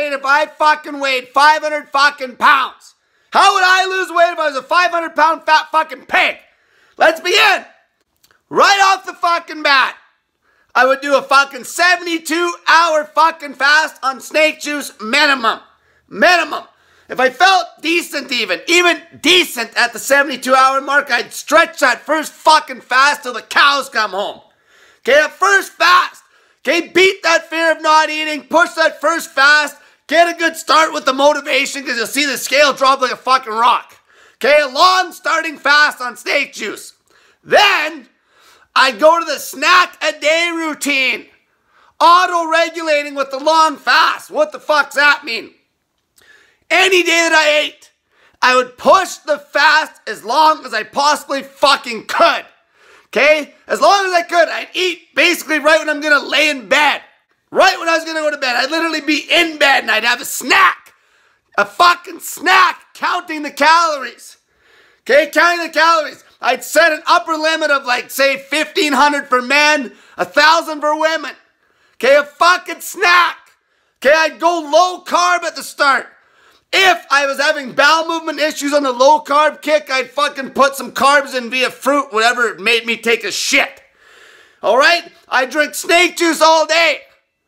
weight if I fucking weighed 500 fucking pounds? How would I lose weight if I was a 500-pound fat fucking pig? Let's begin. Right off the fucking bat, I would do a fucking 72-hour fucking fast on snake juice minimum. Minimum. If I felt decent even decent at the 72-hour mark, I'd stretch that first fucking fast till the cows come home. Okay, that first fast. Okay, beat that fear of not eating, push that first fast, get a good start with the motivation because you'll see the scale drop like a fucking rock. Okay, a long starting fast on snake juice. Then, I'd go to the snack-a-day routine. Auto-regulating with the long fast. What the fuck's that mean? Any day that I ate, I would push the fast as long as I possibly fucking could. Okay? As long as I could, I'd eat basically right when I'm going to lay in bed. Right when I was going to go to bed. I'd literally be in bed and I'd have a snack. A fucking snack counting the calories. Okay? Counting the calories. I'd set an upper limit of like, say, 1,500 for men, 1,000 for women. Okay? A fucking snack. Okay? I'd go low carb at the start. If I was having bowel movement issues on the low carb kick, I'd fucking put some carbs in via fruit, whatever made me take a shit. Alright? I drink snake juice all day.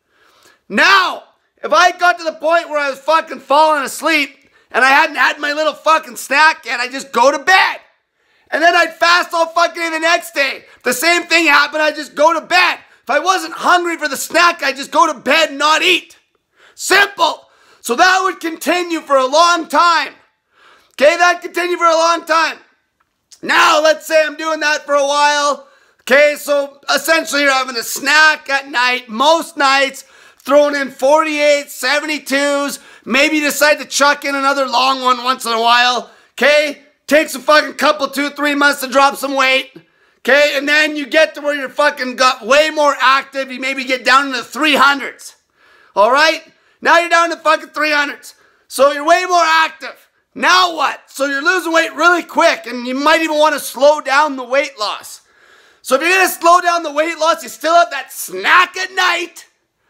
Now, if I got to the point where I was fucking falling asleep and I hadn't had my little fucking snack yet, I'd just go to bed. And then I'd fast all fucking day the next day. If the same thing happened, I'd just go to bed. If I wasn't hungry for the snack, I'd just go to bed and not eat. Simple. So that would continue for a long time. Okay, that'd continue for a long time. Now, let's say I'm doing that for a while. Okay, so essentially you're having a snack at night, most nights, throwing in 48s, 72s, maybe you decide to chuck in another long one once in a while. Okay, takes a fucking couple, 2-3 months to drop some weight. Okay, and then you get to where you're fucking got way more active. You maybe get down into the 300s. Alright? Now you're down to fucking 300s. So you're way more active. Now what? So you're losing weight really quick and you might even want to slow down the weight loss. So if you're going to slow down the weight loss, you still have that snack at night.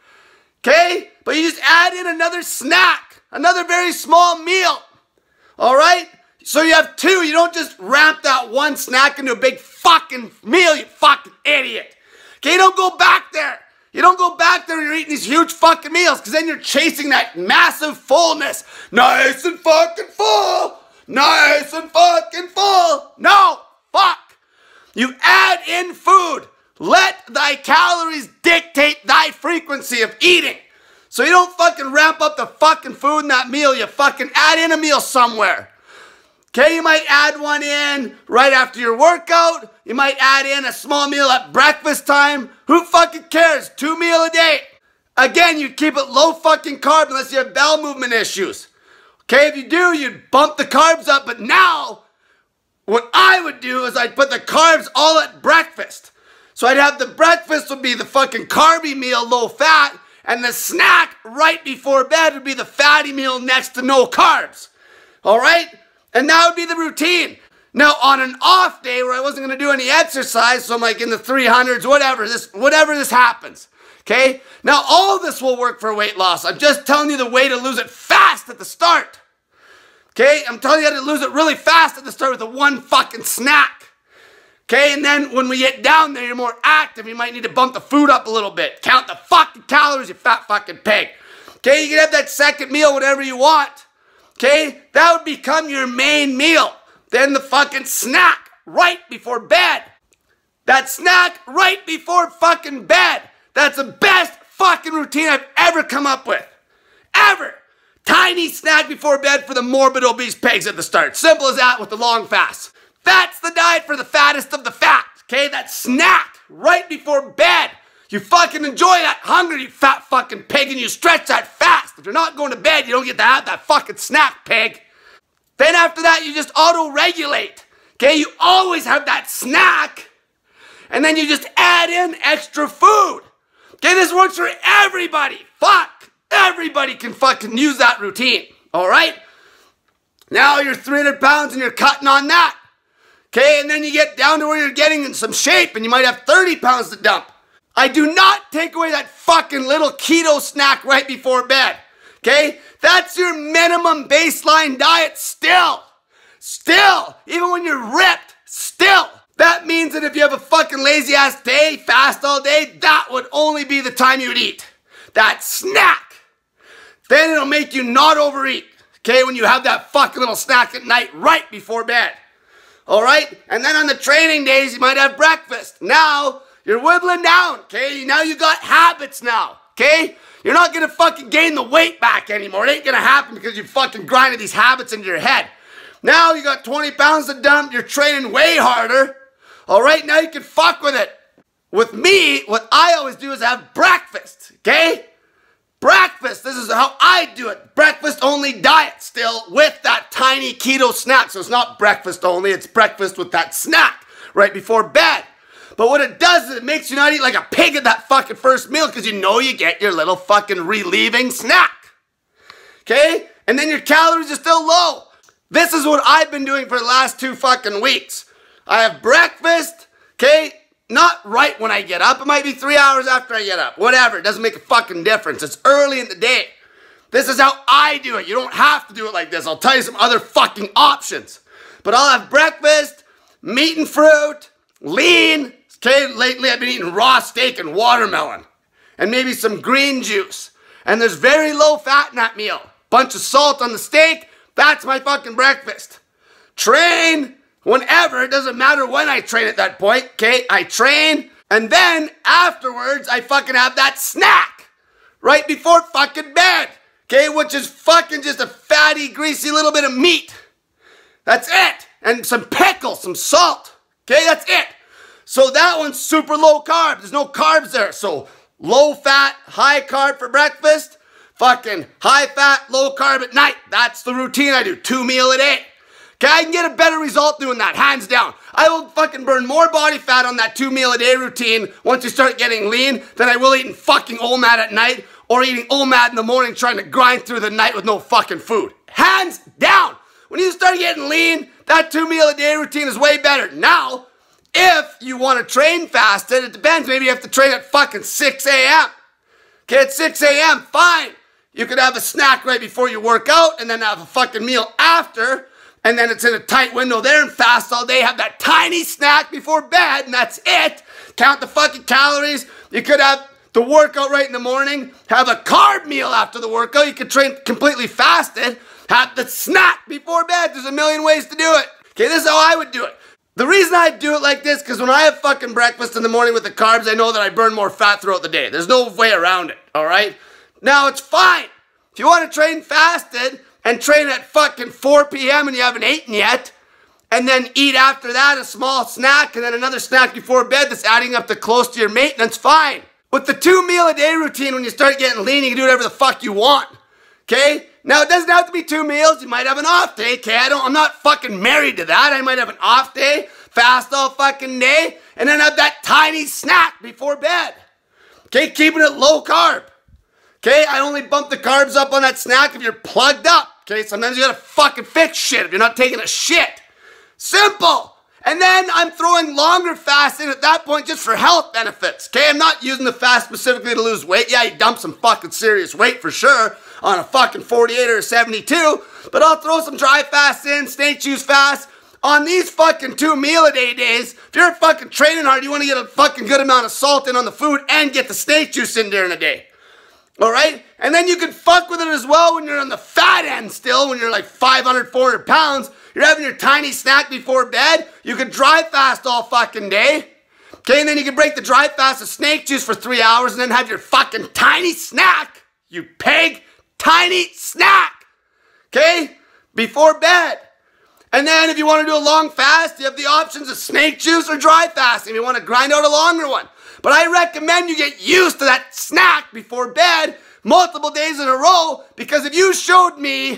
Okay? But you just add in another snack. Another very small meal. Alright? So you have two. You don't just ramp that one snack into a big fucking meal, you fucking idiot. Okay? You don't go back there. You don't go back there and you're eating these huge fucking meals because then you're chasing that massive fullness. Nice and fucking full. Nice and fucking full. No, fuck. You add in food. Let thy calories dictate thy frequency of eating. So you don't fucking ramp up the fucking food in that meal. You fucking add in a meal somewhere. Okay, you might add one in right after your workout. You might add in a small meal at breakfast time. Who fucking cares? 2 meals a day. Again, you keep it low fucking carb unless you have bowel movement issues. Okay, if you do, you'd bump the carbs up. But now, what I would do is I'd put the carbs all at breakfast. So I'd have the breakfast would be the fucking carby meal, low fat. And the snack right before bed would be the fatty meal next to no carbs. Alright? And that would be the routine. Now, on an off day where I wasn't going to do any exercise, so I'm like in the 300s, whatever this happens. Okay? Now, all of this will work for weight loss. I'm just telling you the way to lose it fast at the start. Okay? I'm telling you how to lose it really fast at the start with the one fucking snack. Okay? And then when we get down there, you're more active. You might need to bump the food up a little bit. Count the fucking calories, you fat fucking pig. Okay? You can have that second meal, whatever you want. Okay, that would become your main meal. Then the fucking snack right before bed. That snack right before fucking bed. That's the best fucking routine I've ever come up with. Ever. Tiny snack before bed for the morbid obese pigs at the start. Simple as that with the long fast. That's the diet for the fattest of the fat. Okay, that snack right before bed. You fucking enjoy that hunger, you fat fucking pig, and you stretch that fast. If you're not going to bed, you don't get to have that fucking snack, pig. Then after that, you just auto-regulate. Okay, you always have that snack, and then you just add in extra food. Okay, this works for everybody. Fuck, everybody can fucking use that routine, all right? Now you're 300 pounds and you're cutting on that. Okay, and then you get down to where you're getting in some shape, and you might have 30 pounds to dump. I do not take away that fucking little keto snack right before bed. Okay? That's your minimum baseline diet still. Still. Even when you're ripped, still. That means that if you have a fucking lazy ass day, fast all day, that would only be the time you would eat. That snack. Then it'll make you not overeat. Okay? When you have that fucking little snack at night right before bed. Alright? And then on the training days, you might have breakfast. Now, you're whittling down. Okay? Now you got habits now. Okay? You're not gonna fucking gain the weight back anymore. It ain't gonna happen because you fucking grinded these habits into your head. Now you got 20 pounds to dump. You're training way harder. Alright? Now you can fuck with it. With me, what I always do is have breakfast. Okay? Breakfast, this is how I do it. Breakfast only diet still with that tiny keto snack. So it's not breakfast only, it's breakfast with that snack right before bed. But what it does is it makes you not eat like a pig at that fucking first meal because you know you get your little fucking relieving snack. Okay? And then your calories are still low. This is what I've been doing for the last 2 fucking weeks. I have breakfast, okay? Not right when I get up. It might be 3 hours after I get up. Whatever. It doesn't make a fucking difference. It's early in the day. This is how I do it. You don't have to do it like this. I'll tell you some other fucking options. But I'll have breakfast, meat and fruit, lean. Okay, lately I've been eating raw steak and watermelon. And maybe some green juice. And there's very low fat in that meal. Bunch of salt on the steak. That's my fucking breakfast. Train. Whenever, it doesn't matter when I train at that point, okay? I train, and then afterwards, I fucking have that snack right before fucking bed, okay? Which is fucking just a fatty, greasy little bit of meat. That's it. And some pickles, some salt, okay? That's it. So that one's super low carb. There's no carbs there. So low fat, high carb for breakfast, fucking high fat, low carb at night. That's the routine I do, 2 meals a day. Okay, I can get a better result doing that, hands down. I will fucking burn more body fat on that 2 meal a day routine once you start getting lean than I will eating fucking OMAD at night or eating OMAD in the morning trying to grind through the night with no fucking food. Hands down. When you start getting lean, that 2 meal a day routine is way better. Now, if you want to train fasted, it depends. Maybe you have to train at fucking 6 a.m. Okay, at 6 a.m., fine. You could have a snack right before you work out and then have a fucking meal after. And then it's in a tight window there and fast all day. Have that tiny snack before bed and that's it. Count the fucking calories. You could have the workout right in the morning. Have a carb meal after the workout. You could train completely fasted. Have the snack before bed. There's a million ways to do it. Okay, this is how I would do it. The reason I do it like this, because when I have fucking breakfast in the morning with the carbs, I know that I burn more fat throughout the day. There's no way around it, all right? Now, it's fine. If you want to train fasted, and train at fucking 4 p.m. and you haven't eaten yet, and then eat after that a small snack and then another snack before bed that's adding up to close to your maintenance, fine. With the 2 meal a day routine, when you start getting lean, you can do whatever the fuck you want, okay? Now, it doesn't have to be 2 meals. You might have an off day, okay? I'm not fucking married to that. I might have an off day, fast all fucking day, and then have that tiny snack before bed, okay? Keeping it low carb. Okay, I only bump the carbs up on that snack if you're plugged up. Okay, sometimes you gotta fucking fix shit if you're not taking a shit. Simple. And then I'm throwing longer fasts in at that point just for health benefits. Okay, I'm not using the fast specifically to lose weight. Yeah, you dump some fucking serious weight for sure on a fucking 48 or a 72. But I'll throw some dry fasts in, snake juice fasts. On these fucking 2 meal a day days, if you're fucking training hard, you wanna get a fucking good amount of salt in on the food and get the snake juice in during the day. Alright? And then you can fuck with it as well when you're on the fat end still, when you're like 500, 400 pounds. You're having your tiny snack before bed. You can dry fast all fucking day. Okay, and then you can break the dry fast of snake juice for 3 hours and then have your fucking tiny snack. You pig. Tiny snack. Okay? Before bed. And then if you want to do a long fast, you have the options of snake juice or dry fasting. You want to grind out a longer one. But I recommend you get used to that snack before bed multiple days in a row, because if you showed me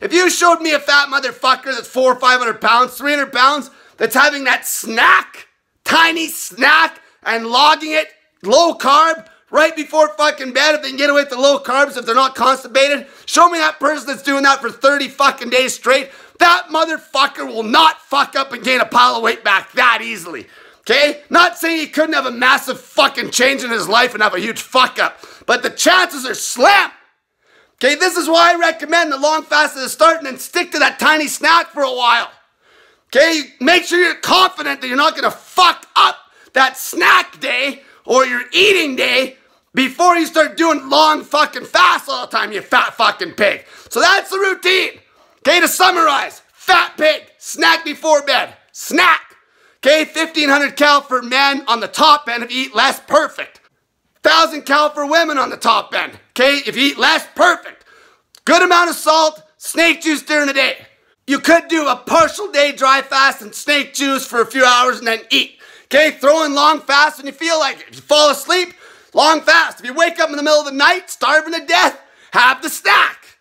a fat motherfucker that's 400 or 500 pounds, 300 pounds, that's having that snack, tiny snack, and logging it low carb right before fucking bed, if they can get away with the low carbs, if they're not constipated, show me that person that's doing that for 30 fucking days straight. That motherfucker will not fuck up and gain a pile of weight back that easily. Okay? Not saying he couldn't have a massive fucking change in his life and have a huge fuck up, but the chances are slim. Okay, this is why I recommend the long fast at the start and then stick to that tiny snack for a while. Okay, make sure you're confident that you're not gonna fuck up that snack day or your eating day before you start doing long fucking fasts all the time, you fat fucking pig. So that's the routine. Okay, to summarize, fat pig, snack before bed, snack. Okay, 1,500 cal for men on the top end if you eat less, perfect. 1,000 cal for women on the top end. Okay, if you eat less, perfect. Good amount of salt, snake juice during the day. You could do a partial day dry fast and snake juice for a few hours and then eat. Okay, throw in long fast when you feel like it. If you fall asleep, long fast. If you wake up in the middle of the night, starving to death, have the snack.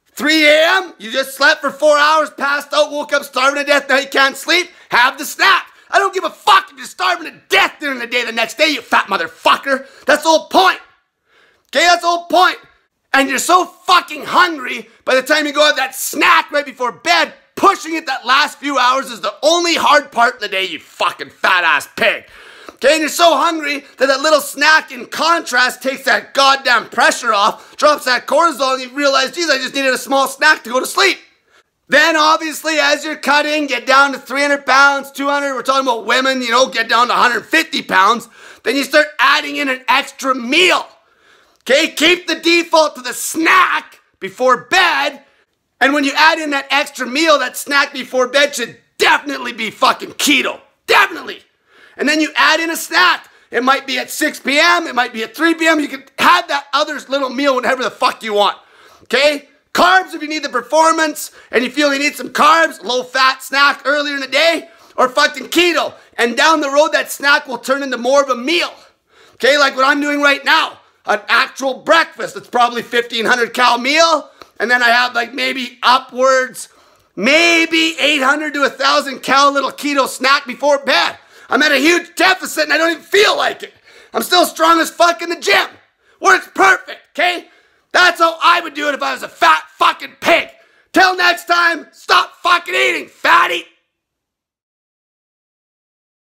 3 a.m., you just slept for 4 hours, passed out, woke up starving to death, now you can't sleep, have the snack. I don't give a fuck if you're starving to death during the day the next day, you fat motherfucker. That's the whole point. Okay, that's the whole point. And you're so fucking hungry by the time you go have that snack right before bed, pushing it that last few hours is the only hard part of the day, you fucking fat ass pig. Okay, and you're so hungry that that little snack in contrast takes that goddamn pressure off, drops that cortisol, and you realize, geez, I just needed a small snack to go to sleep. Then obviously as you're cutting, get down to 300 pounds, 200, we're talking about women, you know, get down to 150 pounds, then you start adding in an extra meal. Okay, keep the default to the snack before bed, and when you add in that extra meal, that snack before bed should definitely be fucking keto. Definitely. And then you add in a snack. It might be at 6 p.m., it might be at 3 p.m. You can have that other little meal whenever the fuck you want. Okay? Carbs if you need the performance and you feel you need some carbs, low fat snack earlier in the day, or fucking keto. And down the road, that snack will turn into more of a meal. Okay, like what I'm doing right now. An actual breakfast. It's probably 1,500 cal meal. And then I have like maybe upwards, maybe 800 to 1,000 cal little keto snack before bed. I'm at a huge deficit and I don't even feel like it. I'm still strong as fuck in the gym. Works perfect, okay? That's how I would do it if I was a fat fucking pig. Till next time, stop fucking eating,